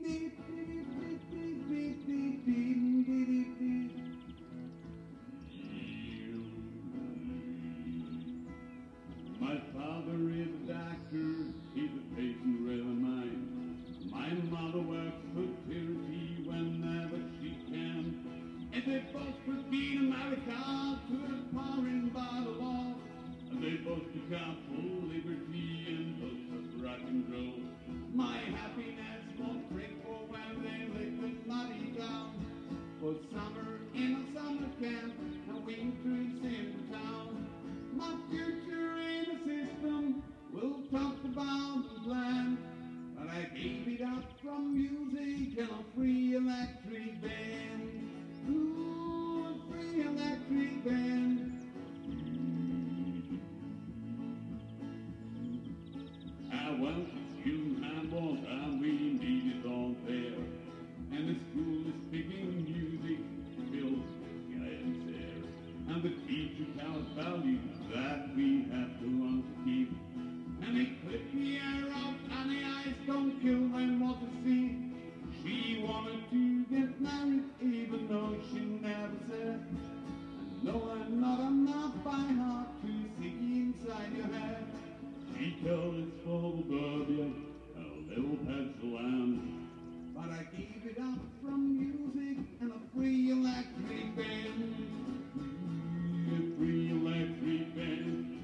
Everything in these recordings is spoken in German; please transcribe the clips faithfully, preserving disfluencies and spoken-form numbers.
My father is a doctor, he's a patient real of mine. My mother works for charity whenever she can. And they both would beat America to the powering by the law. And they both took out for liberty and both of rock and roll. My happiness won't break for when they lick the muddy down. For summer in a summer camp and winter in Simple Town. My future in the system we'll talk about and plan. But I gave it up from music and a free electric band. Ooh, a free electric band. I went to school in Hamburg and we need it all there. And the school is picking music, built guidance there. And the teacher tells values that we have to learn to keep. And they clip the air out and the eyes don't kill them what to see. She wanted to get married even though she never said. And no, I'm not enough by heart to see inside your head. She told us for the Burbia, a little pencil and. But I gave it up from music and a free electric band. A free electric band.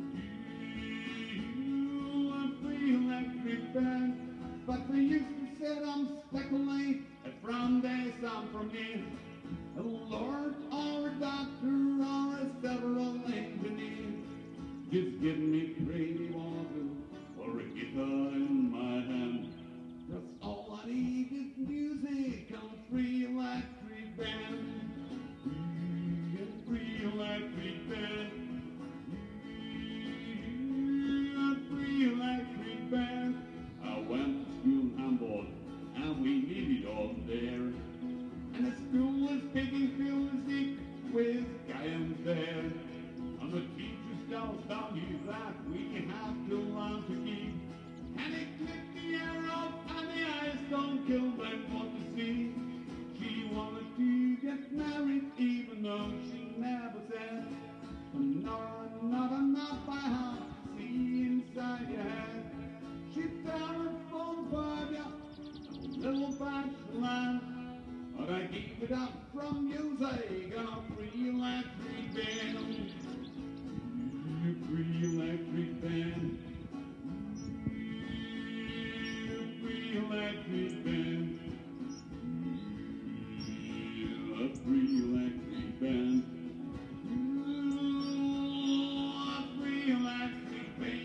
A free electric band. But they used to say I'm speculate, and from there some from me. A lord or a doctor or a several engineer. Just give me crazy water or a guitar in my hand. That's all I need is music on a free electric band. A free electric band. A free electric band. I went to school in Hamburg and we needed all there. And the school is picking music with guidance there. And the teachers tell us values that we have to learn to keep. And they clip the air off and the eyes don't kill them what to see. She wanted to get married even though she never said. No, not enough by heart to see inside your head. She traveled from Burbia, a little bachelor land. But I gave it up from music and a free electric band. A free electric band. A free electric band. A free electric band. A free electric band.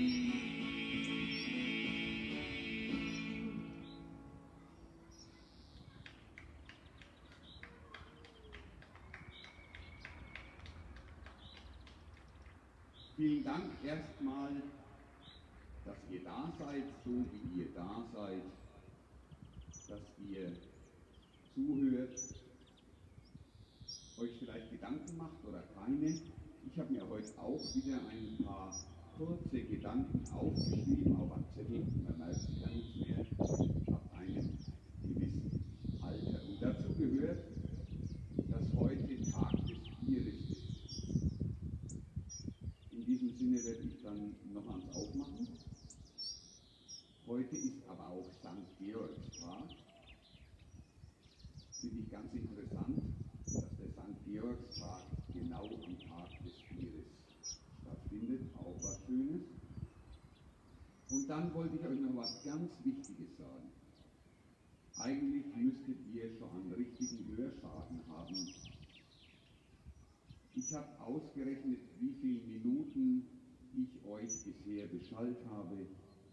Vielen Dank erstmal, dass ihr da seid, so wie ihr da seid, dass ihr zuhört, euch vielleicht Gedanken macht oder keine. Ich habe mir heute auch wieder ein paar kurze Gedanken aufgeschrieben auf einem Zettel, man merkt sich ja nichts mehr, ab einem gewissen Alter. Und dazu gehört, dass heute Tag des Bieres ist. In diesem Sinne werde ich dann noch ans Aufmachen. Heute ist aber auch Sankt Georgstag. Finde ich ganz interessant, dass der Sankt Georgstag genau am Tag des Bieres stattfindet. Auch was Schönes. Und dann wollte ich euch noch was ganz Wichtiges sagen. Eigentlich müsstet ihr schon einen richtigen Hörschaden haben. Ich habe ausgerechnet, wie viele Minuten ich euch bisher beschallt habe.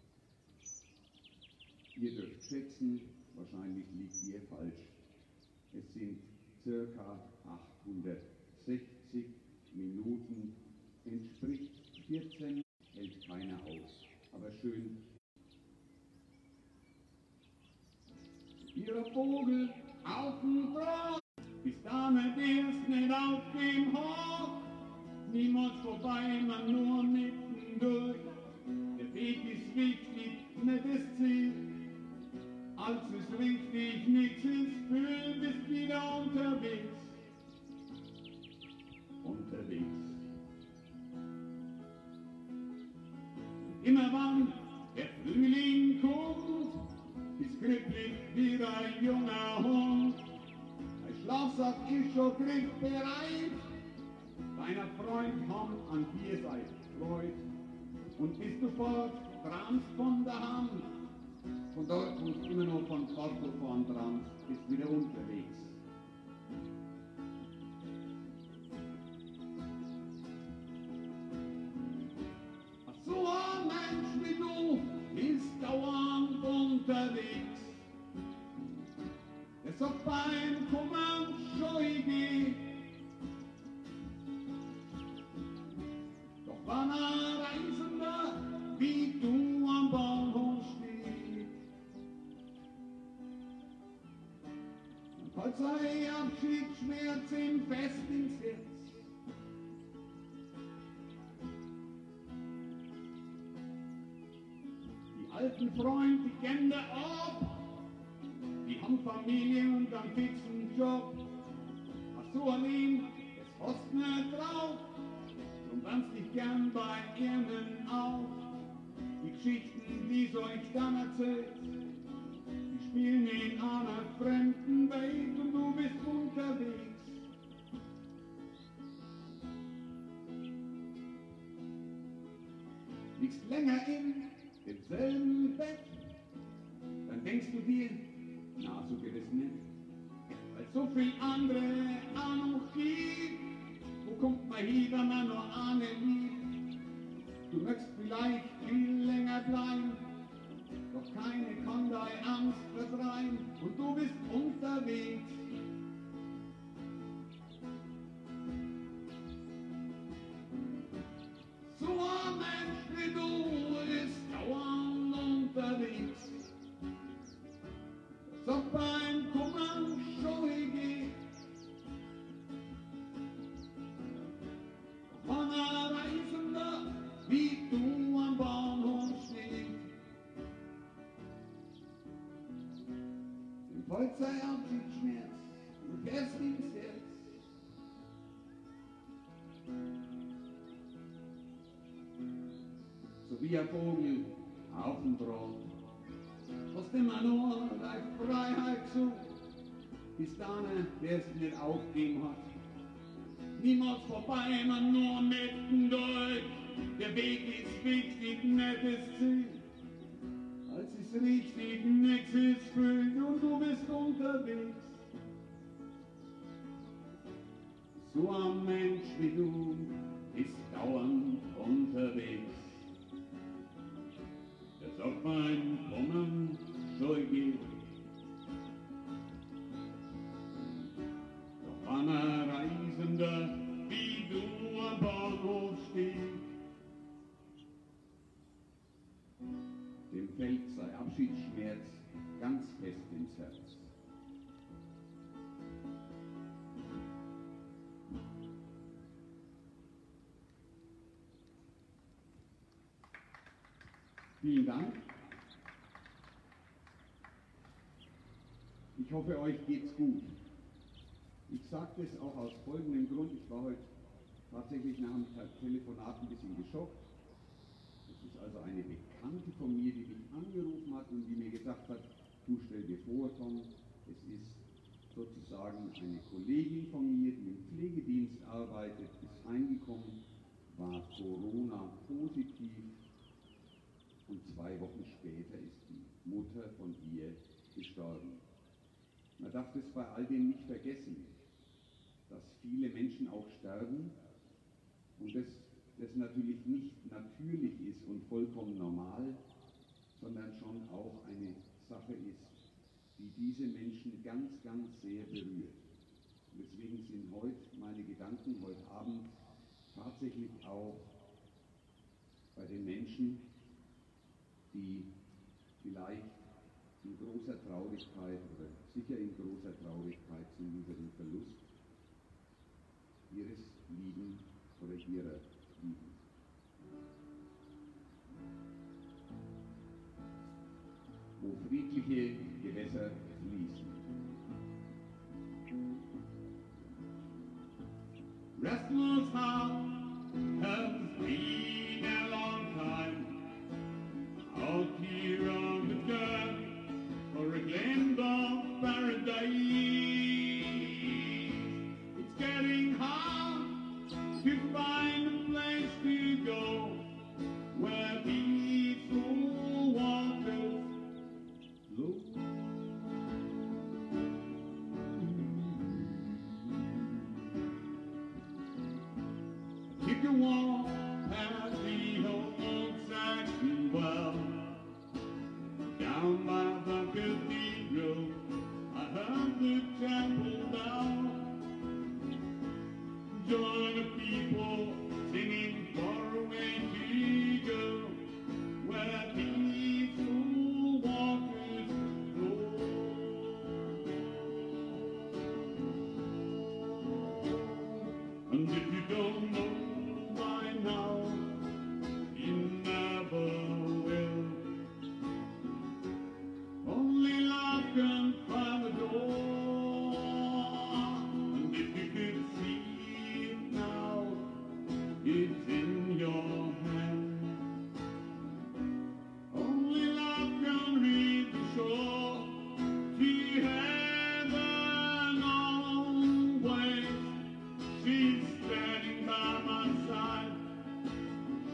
Ihr dürft schätzen, wahrscheinlich liegt ihr falsch. Es sind circa achthundertsechzig Minuten, entspricht vierzehn, hält keiner aus. Aber schön. Ihr Vogel auf dem Brot, bis damit erst nicht auf dem Hof. Niemals vorbei, man nur mittendurch. Der Weg ist wichtig, nicht das Ziel. Als es Immer wann der Frühling kommt, ist glücklich wie ein junger Hund. Ein Schlafsack ist schon griffbereit, deiner Freund haben an dir seid Freud. Und bist du fort, tramst von der Hand, von dort kommst immer noch von Porto fahren dran, bist wieder unterwegs. So ein Mensch wie du ist dauernd unterwegs. Der sagt beim Kummern scheu geht. Doch wann ein Reisender wie du am Bahnhof steht, dann fällt sein Abschiedsschmerz ihm fest ins Herz. Die alten Freunde, die kennen ab, die haben Familie und einen fixen Job. Hast du allein, es hast nicht drauf, und wärmst dich gern bei ihnen auf. Die Geschichten, die so ich dann erzählt, die spielen in einer fremden Welt und du bist unterwegs. Liegst länger in demselben Bett, dann denkst du dir, na, so geht es nicht, weil so viel andere auch noch gibt. Wo kommt man hier, wenn man nur eine liebt? Du möchtest vielleicht viel länger bleiben, doch keine kann deine Angst vertreiben und du bist unterwegs. So ein Mensch wie du ist dauernd unterwegs. Sagt beim Kummern scheu geht. Von ein Reisender wie du am Bahnhof steht. Im Volk sei Abschiedsschmerz und fährst ins Herz. So wie ein Vogel auf dem Draht, aus dem man nur deine Freiheit sucht, bis dahin, der es nicht aufgegeben hat. Niemals vorbei, man nur mitten durch, der Weg ist wichtig, nettes Ziel. Als es richtig nix ist, fühlt und du bist unterwegs. So ein Mensch wie du ist dauernd unterwegs. Der sagt beim Kommen scheu geht. Doch wann ein Reisender wie du am Bahnhof steht, dem fällt sein Abschiedsschmerz ganz fest ins Herz. Vielen Dank. Ich hoffe, euch geht's gut. Ich sage das auch aus folgendem Grund. Ich war heute tatsächlich nach dem Telefonat ein bisschen geschockt. Das ist also eine Bekannte von mir, die mich angerufen hat und die mir gesagt hat, du stell dir vor, Tom, es ist sozusagen eine Kollegin von mir, die im Pflegedienst arbeitet, ist heimgekommen, war Corona-positiv. Und zwei Wochen später ist die Mutter von ihr gestorben. Man darf das bei all dem nicht vergessen, dass viele Menschen auch sterben und dass das natürlich nicht natürlich ist und vollkommen normal, sondern schon auch eine Sache ist, die diese Menschen ganz, ganz sehr berührt. Und deswegen sind heute meine Gedanken, heute Abend, tatsächlich auch bei den Menschen, die vielleicht in großer Traurigkeit oder sicher in großer Traurigkeit sind über den Verlust ihres Lieben oder ihrer Lieben. Wo friedliche Gewässer fließen. Restless heart has been a long time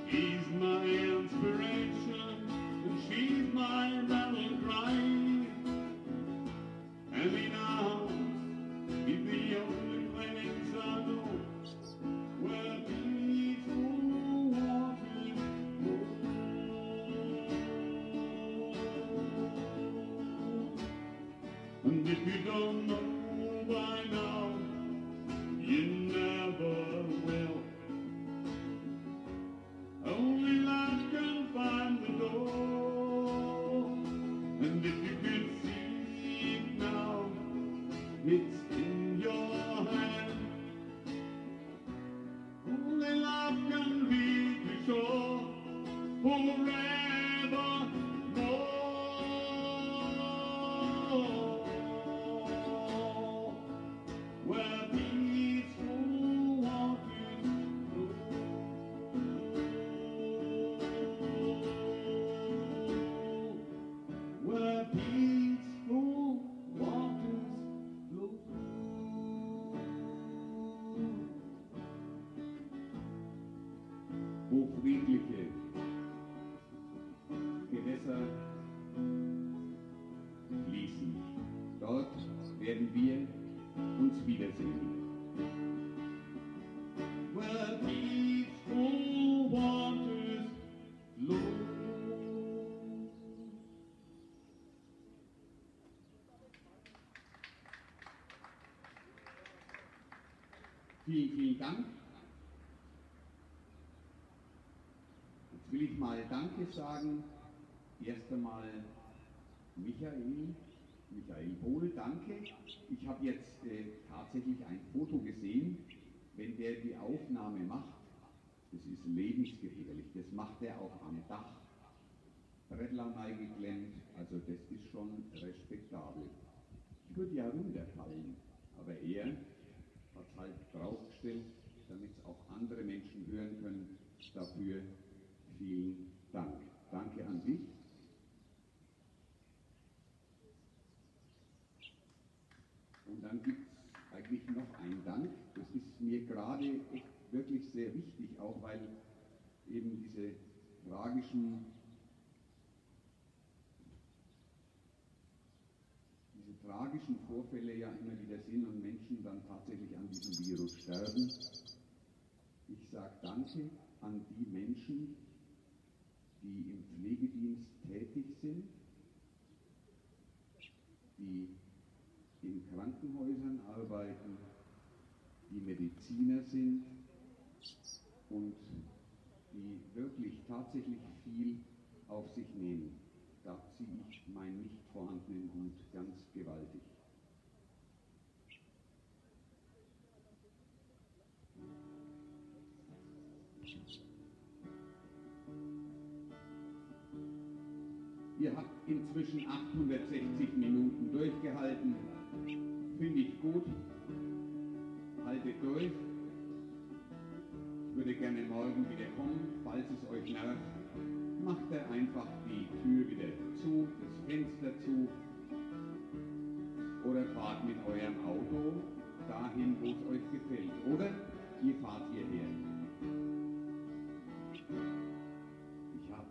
She's my inspiration, and she's my battle cry. And in our house is the only place I know where peaceful waters flow. And if you don't know by now, you never will. Only love can find the door. And if you could see it now, it's in your hand. Only love can lead the shore forever more. Where peaceful waters flow. Where peaceful waters flow. Wo friedliche Gewässer fließen, dort werden wir uns wiedersehen. Where peaceful waters flow. Vielen, vielen Dank. Jetzt will ich mal Danke sagen. Erst einmal Michael, Michael Pohl, danke. Ich habe jetzt äh, tatsächlich ein Foto gesehen, wenn der die Aufnahme macht, das ist lebensgefährlich, das macht er auch am Dach. Brettlaun eingeklemmt, also das ist schon respektabel. Ich würde ja runterfallen, aber er hat es halt draufgestellt, damit es auch andere Menschen hören können. Dafür vielen Dank. Danke an dich. Und dann gibt es eigentlich noch einen Dank. Das ist mir gerade echt wirklich sehr wichtig, auch weil eben diese tragischen, diese tragischen Vorfälle ja immer wieder sind und Menschen dann tatsächlich an diesem Virus sterben. Ich sage Danke an die Menschen, die im Pflegedienst tätig sind, die in Krankenhäusern arbeiten, die Mediziner sind und die wirklich tatsächlich viel auf sich nehmen. Da ziehe ich meinen nicht vorhandenen Hut ganz gewaltig. Ihr habt inzwischen achthundertsechzig Minuten durchgehalten. Finde ich gut. Haltet durch. Ich würde gerne morgen wieder kommen, falls es euch nervt. Macht ihr einfach die Tür wieder zu, das Fenster zu. Oder fahrt mit eurem Auto dahin, wo es euch gefällt. Oder ihr fahrt hierher. Ich hab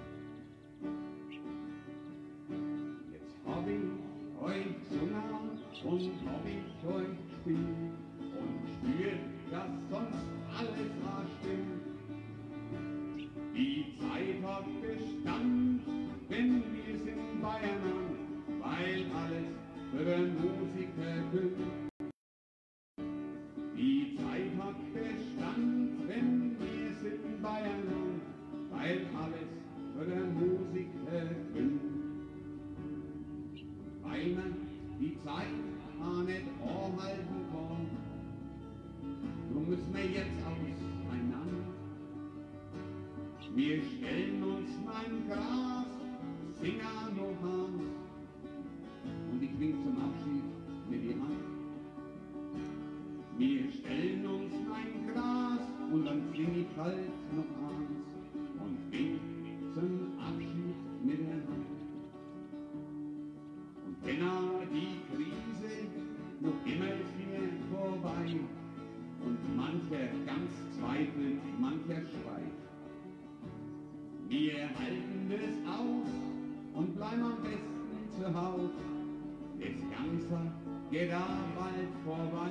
euch so nah und hab ich euch still und spürt, dass sonst alles war stimmt. Die Zeit hat Bestand, wenn wir's in Bayern haben, weil alles für den Musiker gilt. Die Zeit hat Bestand, wenn wir's in Bayern haben, weil alles für den Musiker gilt. Weil man die Zeit auch nicht anhalten kann. Drum müssen wir jetzt auseinander. Wir stellen uns mein Gras, singen noch Hans. Und ich wink zum Abschied mit die Hand. Wir stellen uns mein Gras und dann sing ich halt noch Hans. Und wink zum Abschied mit der Hand. Wenn auch die Krise noch immer ist mir vorbei und mancher ganz zweifelt, mancher schreit, Wir halten es aus und bleiben am besten zu Haus. Das Ganze geht da bald vorbei.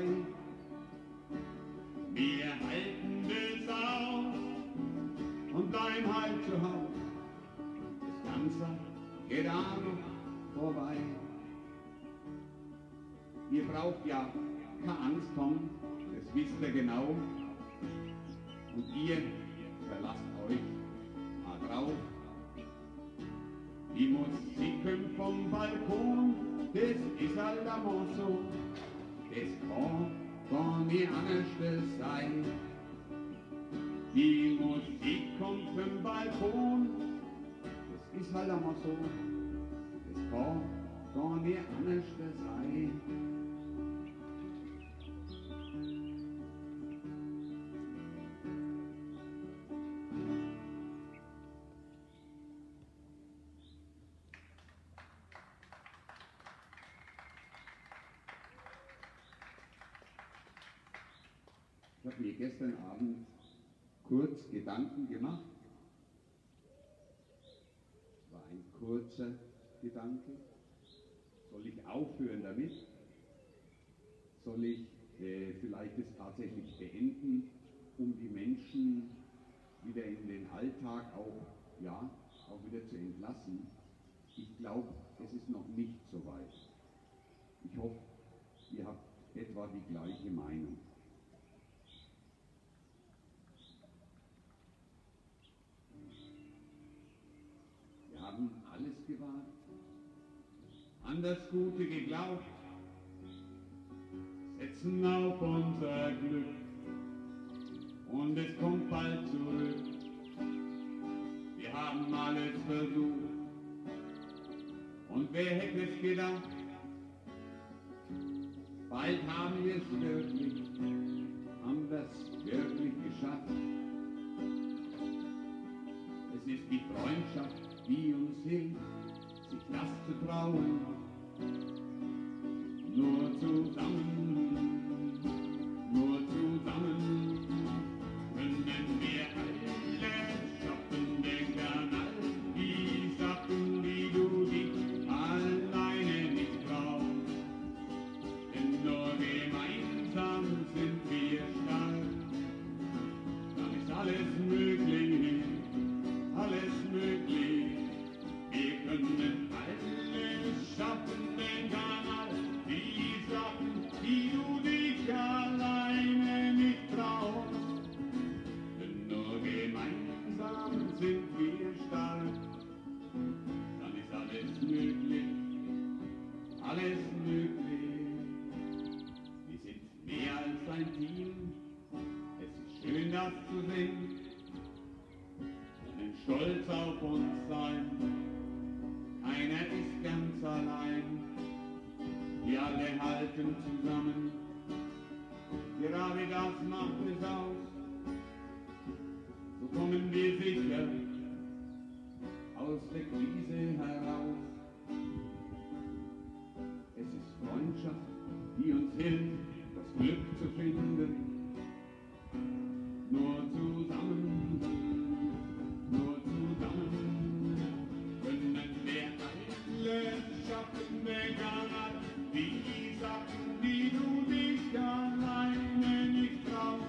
Wir halten es aus und bleiben halt zu Haus. Das Ganze geht da noch vorbei. Ihr braucht ja keine Angst haben, das wisst ihr genau. Und ihr verlasst euch mal drauf. Die Musik kommt vom Balkon, das ist halt einmal so. Das kann gar nicht anders sein. Die Musik kommt vom Balkon, das ist halt einmal so. Das kann gar nicht anders sein. Ich habe mir gestern Abend kurz Gedanken gemacht. Es war ein kurzer Gedanke. Soll ich aufhören damit? Soll ich äh, vielleicht es tatsächlich beenden, um die Menschen wieder in den Alltag auch, ja, auch wieder zu entlassen? Ich glaube, es ist noch nicht so weit. Ich hoffe, ihr habt etwa die gleiche Meinung. Wir haben alles gewagt, an das Gute geglaubt, setzen auf unser Glück und es kommt bald zurück. Wir haben alles versucht und wer hätte es gedacht, bald haben wir es wirklich, haben das wirklich geschafft. Es ist die Freundschaft, die uns hilft, sich das zu trauen. Nur zusammen, nur zusammen können wir alles schaffen. Denk an all die Sachen, die du dich alleine nicht traust. Denn nur gemeinsam sind wir stark. Dann ist alles möglich, alles möglich. Wir können alles schaffen, denn an all die Sachen, die du dich alleine nicht traust. Denn nur gemeinsam sind wir stark. Dann ist alles möglich, alles möglich. Wir sind mehr als ein Team, es ist schön das zu sehen. Wir sind stolz auf uns sein. Keiner ist ganz allein, wir alle halten zusammen, gerade das macht es aus. So kommen wir sicher aus der Krise heraus. Es ist Freundschaft, die uns hilft, das Glück zu finden. Nur zusammen, nur zusammen können wir alles schaffen, egal die Sachen, die du dich alleine nicht traust.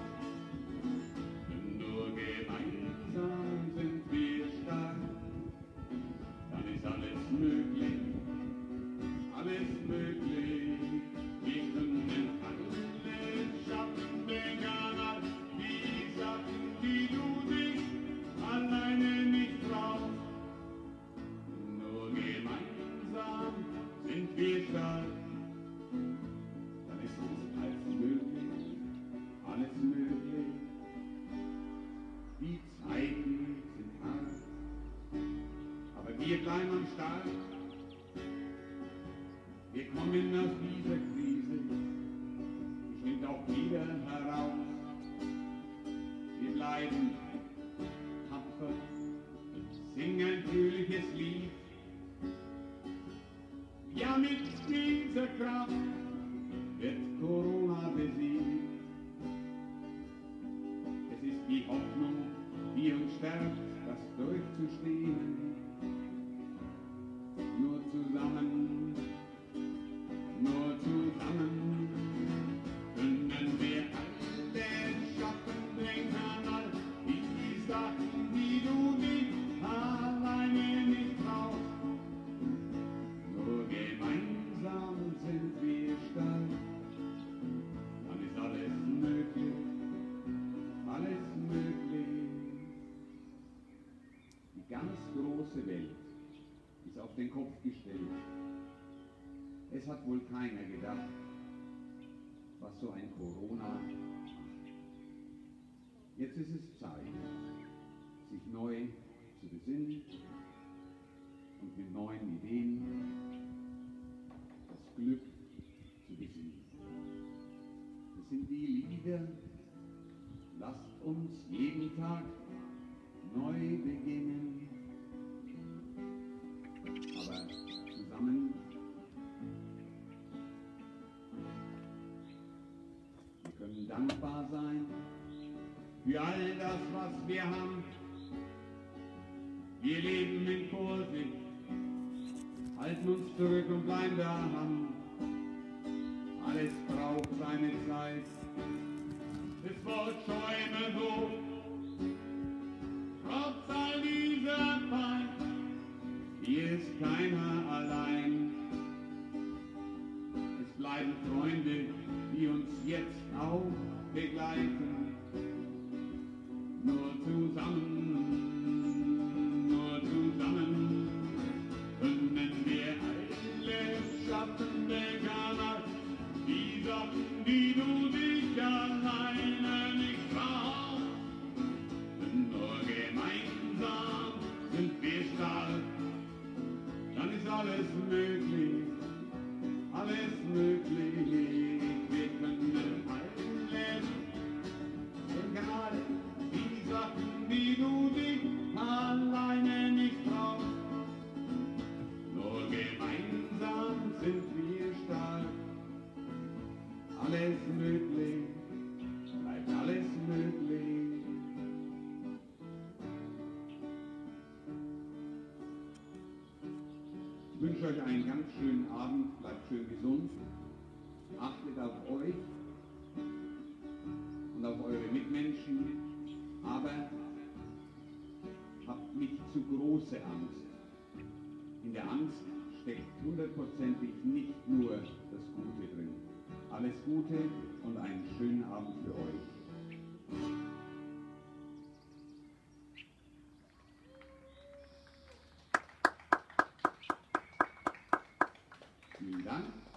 Nur gemeinsam sind wir stark, dann ist alles möglich, alles möglich. Wir können alles schaffen, egal die Sachen, die du dich alleine nicht traust. Nur gemeinsam sind wir stark, dann ist uns alles möglich, alles möglich. Die Zeiten sind hart, aber wir bleiben am Start. Wir kommen aus dieser Krise, bestimmt auch wieder heraus. Wir bleiben tapfer, singen ein fröhliches Lied. Ja, mit dieser Kraft wird Corona besiegt. Es ist die Hoffnung, die uns stärkt. wert, das durchzustehen. Nur zusammen, nur zusammen können wir alles schaffen, denk an all die Sachen, die du nicht alleine nicht brauchst. Nur gemeinsam sind wir stark, dann ist alles möglich, alles möglich. Die ganz große Welt ist auf den Kopf gestellt. Es hat wohl keiner gedacht, was so ein Corona macht. Jetzt ist es Zeit, sich neu zu besinnen und mit neuen Ideen das Glück zu besinnen. Das sind die Lieder, lasst uns jeden Tag neu beginnen. Aber zusammen, wir können dankbar sein für all das, was wir haben. Wir leben in Vorsicht, halten uns zurück und bleiben daran. Alles braucht seine Zeit, das Wort schäume so, trotz all dieser Pein. Hier ist keiner allein. Es bleiben Freunde, die uns jetzt auch begleiten. Nur zusammen, nur zusammen können wir alles schaffen, denk an all die Sachen, die du dich alleine nicht brauchst. Nur gemeinsam sind wir stark. Dann ist alles möglich, alles möglich. Wir können alles, denk an all die Sachen, die du dich alleine nicht brauchst. Nur gemeinsam sind wir stark. Alles möglich, bleibt alles möglich. Ich wünsche euch einen ganz schönen Abend, bleibt schön gesund, achtet auf euch und auf eure Mitmenschen, aber habt nicht zu große Angst. In der Angst steckt hundertprozentig nicht nur das Gute drin. Alles Gute und einen schönen Abend für euch. Vielen Dank.